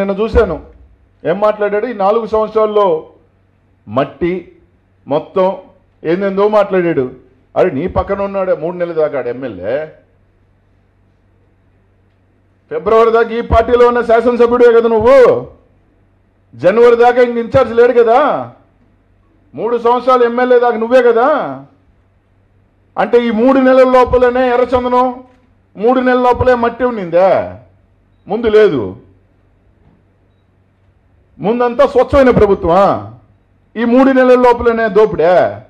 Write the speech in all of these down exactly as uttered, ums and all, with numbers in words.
నిన్న చూశాను ఏం మాట్లాడాడు. ఈ నాలుగు సంవత్సరాల్లో మట్టి మొత్తం ఏందేందో మాట్లాడాడు. అరే నీ పక్కన ఉన్నాడు మూడు నెలల దాకా ఎమ్మెల్యే, ఫిబ్రవరి దాకా ఈ పార్టీలో ఉన్న శాసనసభ్యుడే కదా నువ్వు, జనవరి దాకా ఇంక ఇన్ఛార్జ్ లేడు కదా, మూడు సంవత్సరాలు ఎమ్మెల్యే దాకా నువ్వే కదా. అంటే ఈ మూడు నెలల లోపలనే ఎర్రచందనం, మూడు నెలల లోపలే మట్టి ఉండిందా? ముందు లేదు. ముందంతా స్వచ్ఛమైన ప్రభుత్వమా? ఈ మూడు నెలల లోపలనే దోపిడే?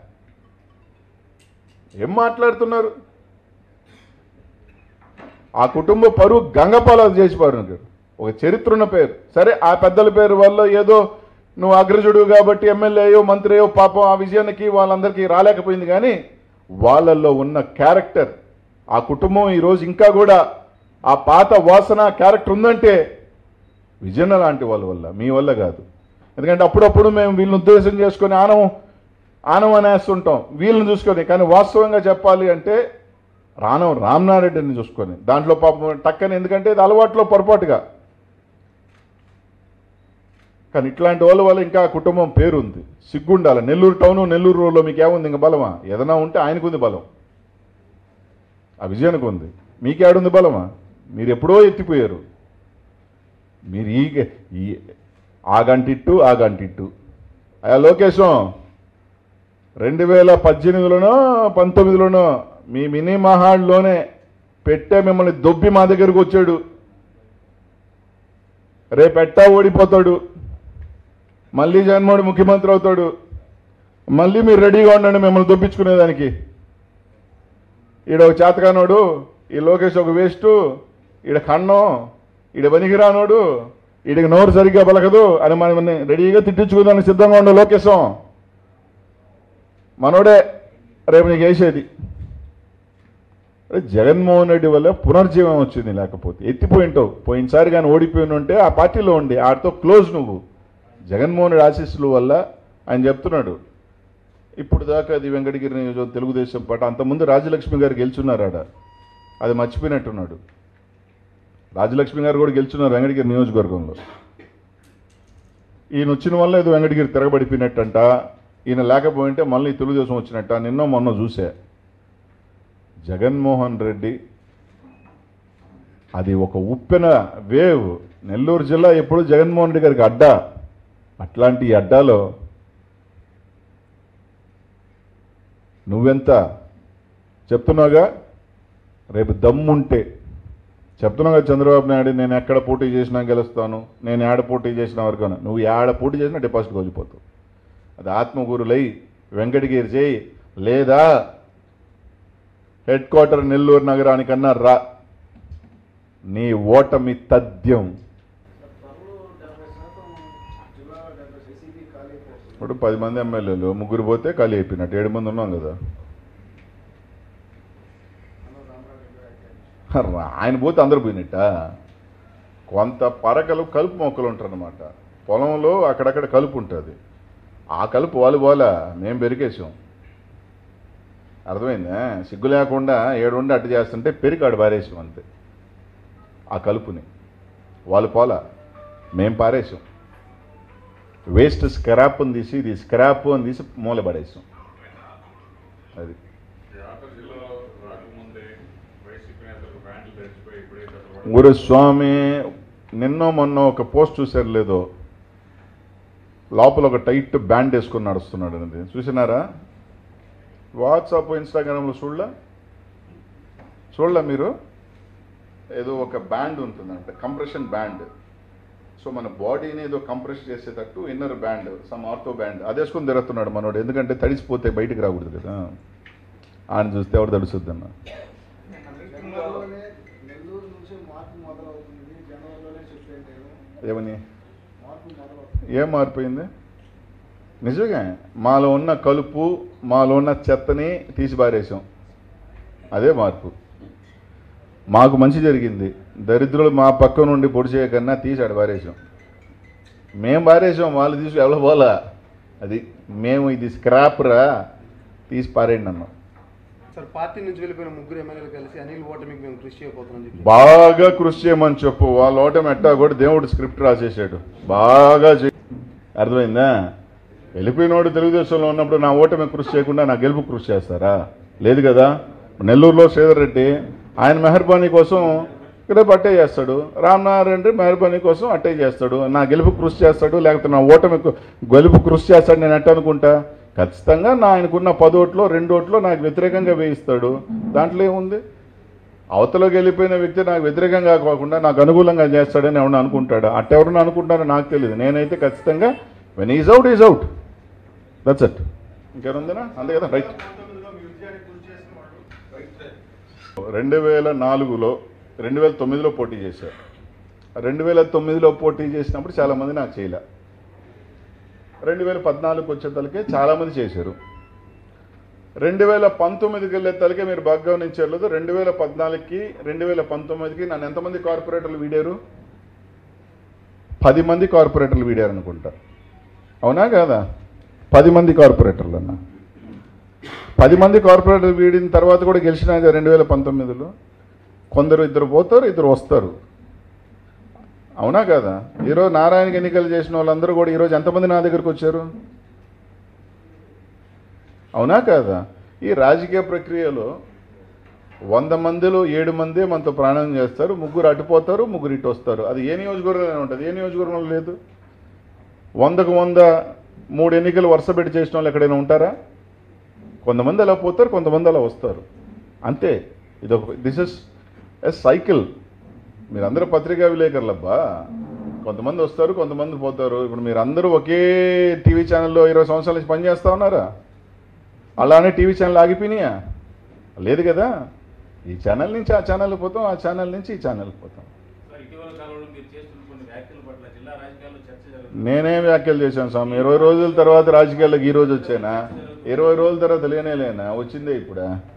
ఏం మాట్లాడుతున్నారు? ఆ కుటుంబ పరువు గంగపాలు చేసిపారు. ఒక చరిత్ర ఉన్న పేరు. సరే ఆ పెద్దల పేరు వల్ల ఏదో నువ్వు అగ్రజుడు కాబట్టి ఎమ్మెల్యే అయ్యో మంత్రి అయ్యో పాపం ఆ విజయానికి వాళ్ళందరికీ రాలేకపోయింది. కానీ వాళ్ళల్లో ఉన్న క్యారెక్టర్, ఆ కుటుంబం ఈరోజు ఇంకా కూడా ఆ పాత వాసన క్యారెక్టర్ ఉందంటే విజయన లాంటి వాళ్ళ వల్ల, మీ వల్ల కాదు. ఎందుకంటే అప్పుడప్పుడు మేము వీళ్ళని ఉద్దేశం చేసుకొని ఆనం ఆనం అనేస్తుంటాం వీళ్ళని చూసుకొని. కానీ వాస్తవంగా చెప్పాలి అంటే రానం రామనారెడ్డిని చూసుకొని దాంట్లో పాపం టక్కని, ఎందుకంటే ఇది అలవాట్లో పొరపాటుగా. కానీ ఇట్లాంటి వాళ్ళ వల్ల ఇంకా కుటుంబం పేరు ఉంది, సిగ్గుండాలి. నెల్లూరు టౌను నెల్లూరు రోడ్లో మీకు ఏముంది ఇంకా బలమా? ఏదైనా ఉంటే ఆయనకు ఉంది బలం, ఆ విజయానికి ఉంది. మీకేడుంది బలమా? మీరు ఎప్పుడో ఎత్తిపోయారు. మీరు ఈ ఈ ఆ గంటిట్టు ఆ గంటిట్టు అయ్యా లోకేశం రెండు వేల పద్దెనిమిదిలోనో పంతొమ్మిదిలోనో మీ మినీ మహాడ్లోనే పెట్టే మిమ్మల్ని దొబ్బి మా దగ్గరకు వచ్చాడు. రేపెట్టా ఓడిపోతాడు, మళ్ళీ జగన్మోహన్ ముఖ్యమంత్రి అవుతాడు, మళ్ళీ మీరు రెడీగా ఉండండి మిమ్మల్ని దొబ్బించుకునేదానికి. ఈడ ఒక చేతకానోడు, ఈ లోకేష్ ఒక వేస్టు, ఈడ కన్నం, ఈడ పనికిరానోడు, ఈడికి నోరు సరిగ్గా పలకదు అని మనం రెడీగా తిట్టించుకుందానికి సిద్ధంగా ఉండే లోకేశం మనోడే రేపు నీకు వేసేది. జగన్మోహన్ రెడ్డి వల్ల పునర్జీవం వచ్చింది. లేకపోతే ఎత్తిపోయింటావు. పోయినసారి కానీ ఓడిపోయిన ఉంటే ఆ పార్టీలో ఉండి ఆడితో క్లోజ్ నువ్వు. జగన్మోహన్ రెడ్డి ఆశీస్సుల వల్ల ఆయన చెప్తున్నాడు. ఇప్పుడు దాకా అది వెంకటగిరి నియోజకవర్గం తెలుగుదేశం పార్టీ, అంతకుముందు రాజలక్ష్మి గారు గెలుచున్నారు ఆడ, అది మర్చిపోయినట్టున్నాడు. రాజలక్ష్మి గారు కూడా గెలుచున్నారు వెంకటగిరి నియోజకవర్గంలో. ఈయన వచ్చిన వల్ల ఏదో వెంకటగిరి తిరగబడిపోయినట్టంట, ఈయన లేకపోయింటే మళ్ళీ తెలుగుదేశం వచ్చినట్ట. నిన్న మొన్న చూసా జగన్మోహన్ రెడ్డి, అది ఒక ఉప్పెన వేవ్. నెల్లూరు జిల్లా ఎప్పుడు జగన్మోహన్ రెడ్డి గారికి అడ్డా. అట్లాంటి అడ్డాలో నువ్వెంత చెప్తున్నావుగా, రేపు దమ్ముంటే చెప్తున్నావుగా చంద్రబాబు నాయుడు నేను ఎక్కడ పోటీ చేసినా గెలుస్తాను, నేను ఏడ పోటీ చేసిన వరకు. నువ్వు ఏడ పోటీ చేసినా డిపాజిట్ కోల్పోతావు. అది ఆత్మగురులై వెంకటగిరి చేయి, లేదా హెడ్ క్వార్టర్ నెల్లూరు నగరానికన్నా రా, నీ ఓటమి తథ్యం. ఇప్పుడు పది మంది ఎమ్మెల్యేలు ముగ్గురు పోతే ఖాళీ అయిపోయినట్టు, ఏడు మంది ఉన్నాం కదా. ఆయన పోతే అందరు పోయినట్ట. కొంత పరకలు కలుపు మొక్కలు ఉంటారనమాట పొలంలో, అక్కడక్కడ కలుపు ఉంటుంది. ఆ కలుపు వాళ్ళు పోలా, మేము పెరికేసాం. అర్థమైందా? సిగ్గు లేకుండా ఏడుండి అట్టు చేస్తుంటే పెరికాడు పారేసాం అంతే. ఆ కలుపుని వాళ్ళు పోలా, మేము పారేసాం. వేస్ట్ స్క్రాప్ని తీసి ఇది స్క్రాప్ అని తీసి మూల పడేసాం. అది గురుస్వామి నిన్న మొన్న ఒక పోస్ట్ చూసారు లేదో, లోపల ఒక టైట్ బ్యాండ్ వేసుకొని నడుస్తున్నాడు అనేది చూసినారా? వాట్సాప్ ఇన్స్టాగ్రామ్లో చూడలా చూడలా మీరు? ఏదో ఒక బ్యాండ్ ఉంటుందంటే కంప్రెషన్ బ్యాండ్. సో మన బాడీని ఏదో కంప్రెస్ చేసేటట్టు inner band, some ortho band, అది వేసుకొని తిరుగుతున్నాడు మనోడు. ఎందుకంటే తడిసిపోతే బయటికి రాకూడదు కదా. ఆయన చూస్తే ఎవరు తడుస్తుంది అన్న. ఏమని ఏం మారిపోయింది? నిజంగా మాలో ఉన్న కలుపు, మాలో ఉన్న చెత్తని తీసి పారేసాం. అదే మార్పు. మాకు మంచి జరిగింది. దరిద్రులు మా పక్క నుండి పొడి చేయకన్నా తీసి ఆడ పారేసాం. మేము పారేసాం, వాళ్ళు తీసి ఎవరు పోలా. అది మేము ఇది స్క్రాప్ రా తీసి పారేయండి అన్నాం. సార్ పార్టీ నుంచి వెళ్ళిపోయిన ముగ్గురు ఎమ్మెల్యేలు కలిసి అనిల్ ఓటమికి మేము కృషి చేయబోతున్నాం. బాగా కృషి చేయమని చెప్పు. వాళ్ళ ఓటమి ఎట్టా కూడా దేవుడు స్క్రిప్ట్ రాసేసాడు. బాగా అర్థమైందా? వెళ్ళిపోయినోడు తెలుగుదేశంలో ఉన్నప్పుడు నా ఓటమి కృషి చేయకుండా నా గెలుపు కృషి చేస్తారా? లేదు కదా. నెల్లూరులో శ్రీధర్ రెడ్డి ఆయన మెహర్బానీ కోసం రేపు అట్టే చేస్తాడు. రామనారాయణ రెడ్డి మెహర్బానీ కోసం అట్టే చేస్తాడు. నా గెలుపు కృషి చేస్తాడు, లేకపోతే నా ఓటమి గెలుపు కృషి చేస్తాడు నేను ఎట్ట అనుకుంటా? ఖచ్చితంగా నా ఆయనకున్న పదోట్లో రెండోట్లో నాకు వ్యతిరేకంగా వేయిస్తాడు. దాంట్లో ఏముంది? అవతలోకి వెళ్ళిపోయిన వ్యక్తి నాకు వ్యతిరేకంగా కాకుండా నాకు అనుకూలంగా చేస్తాడని ఎవరైనా అనుకుంటాడా? అట్టెవరన్నా అనుకుంటారో నాకు తెలియదు. నేనైతే ఖచ్చితంగా when is out is out, that's it. ఇంకేముందినా? అంతే కదా, రైట్. రెండు వేల నాలుగులో రెండు వేల తొమ్మిదిలో పోటీ చేశారు. రెండు వేల తొమ్మిదిలో పోటీ చేసినప్పుడు చాలామంది నాకు చేయలే. రెండు వేల పద్నాలుగుకి వచ్చేతలకే చాలామంది చేశారు. రెండు వేల పంతొమ్మిదికి వెళ్ళే తలకే మీరు బాగా గమనించలేదు. రెండు వేల పద్నాలుగుకి రెండు వేల పంతొమ్మిదికి నన్ను ఎంతమంది కార్పొరేటర్లు వీడారు? పది మంది కార్పొరేటర్లు వీడారు అనుకుంటా. అవునా కాదా? పది మంది కార్పొరేటర్లు అన్న పది మంది కార్పొరేటర్లు వీడిన తర్వాత కూడా గెలిచినాక రెండు వేల పంతొమ్మిదిలో కొందరు ఇద్దరు పోతారు, ఇద్దరు వస్తారు. అవునా కదా? ఈరోజు నారాయణకి ఎన్నికలు చేసిన వాళ్ళందరూ కూడా ఈరోజు ఎంతమంది నా దగ్గరకు వచ్చారు? అవునా కాదా? ఈ రాజకీయ ప్రక్రియలో వంద మందిలో ఏడు మందే మనతో ప్రాణం చేస్తారు, ముగ్గురు అటుపోతారు, ముగ్గురు ఇటు వస్తారు. అది ఏ నియోజకవర్గంలో ఉంటుంది? ఏ నియోజకవర్గంలో లేదు. వందకు వంద మూడు ఎన్నికలు వరుస పెట్టి చేసిన వాళ్ళు ఎక్కడైనా ఉంటారా? కొంతమంది అలా పోతారు, కొంతమంది అలా వస్తారు, అంతే. ఇది దిస్ ఇస్ ఎ సైకిల్. మీరందరూ పత్రికా విలేకరులబ్బా. కొంతమంది వస్తారు, కొంతమంది పోతారు. ఇప్పుడు మీరు అందరూ ఒకే టీవీ ఛానల్లో ఇరవై సంవత్సరాల నుంచి పనిచేస్తూ ఉన్నారా? అలానే టీవీ ఛానల్ ఆగిపోయినాయా? లేదు కదా. ఈ ఛానల్ నుంచి ఆ ఛానల్కి పోతాం, ఆ ఛానల్ నుంచి ఈ ఛానల్కి పోతాం. నేనేం వ్యాఖ్యలు చేశాను స్వామి? ఇరవై రోజుల తర్వాత రాజకీయాల్లోకి ఈ రోజు వచ్చానా? ఇరవై రోజుల తర్వాత లేనే లేనా? వచ్చిందే ఇప్పుడా?